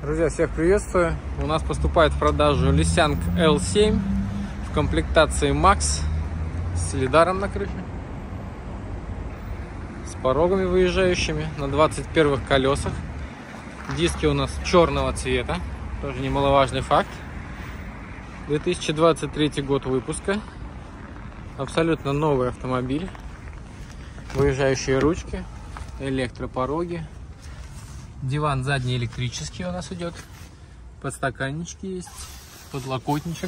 Друзья, всех приветствую! У нас поступает в продажу Лисянг L7 в комплектации Max с лидаром на крыше, с порогами выезжающими на 21-х колесах. Диски у нас черного цвета, тоже немаловажный факт. 2023 год выпуска. Абсолютно новый автомобиль. Выезжающие ручки, электропороги. Диван задний электрический у нас идет. Подстаканнички есть, подлокотничек.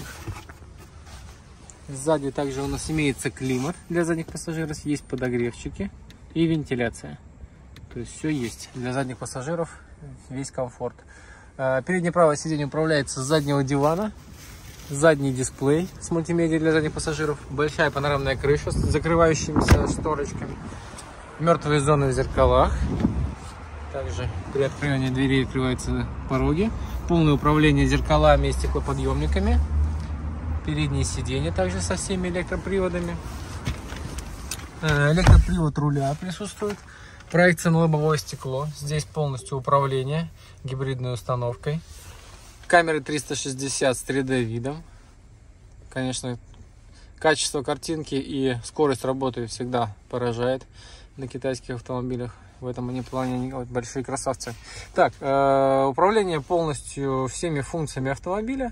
Сзади также у нас имеется климат для задних пассажиров. Есть подогревчики и вентиляция. То есть все есть для задних пассажиров, весь комфорт. Переднее правое сиденье управляется с заднего дивана. Задний дисплей с мультимедией для задних пассажиров. Большая панорамная крыша с закрывающимися шторочками. Мертвые зоны в зеркалах. Также при открывании дверей открываются пороги. Полное управление зеркалами и стеклоподъемниками. Передние сиденья также со всеми электроприводами. Электропривод руля присутствует. Проекция на лобовое стекло. Здесь полностью управление гибридной установкой. Камеры 360 с 3D видом. Конечно, качество картинки и скорость работы всегда поражает на китайских автомобилях. В этом они плане большие красавцы. Так, управление полностью всеми функциями автомобиля.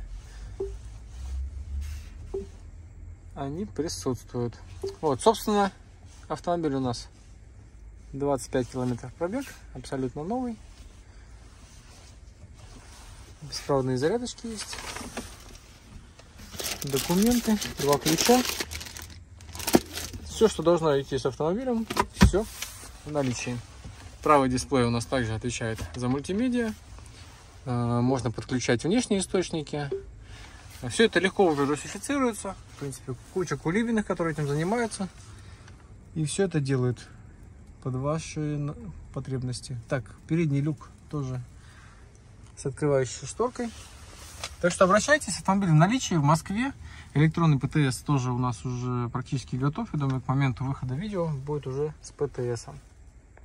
Они присутствуют. Вот, собственно, автомобиль у нас 25 километров пробег. Абсолютно новый. Беспроводные зарядочки есть. Документы, 2 ключа. Все, что должно идти с автомобилем, все в наличии. Правый дисплей у нас также отвечает за мультимедиа. Можно подключать внешние источники. Все это легко уже русифицируется. В принципе, куча кулибиных, которые этим занимаются. И все это делают под ваши потребности. Так, передний люк тоже с открывающей шторкой. Так что обращайтесь, автомобиль в наличии в Москве. Электронный ПТС тоже у нас уже практически готов. Я думаю, к моменту выхода видео будет уже с ПТСом.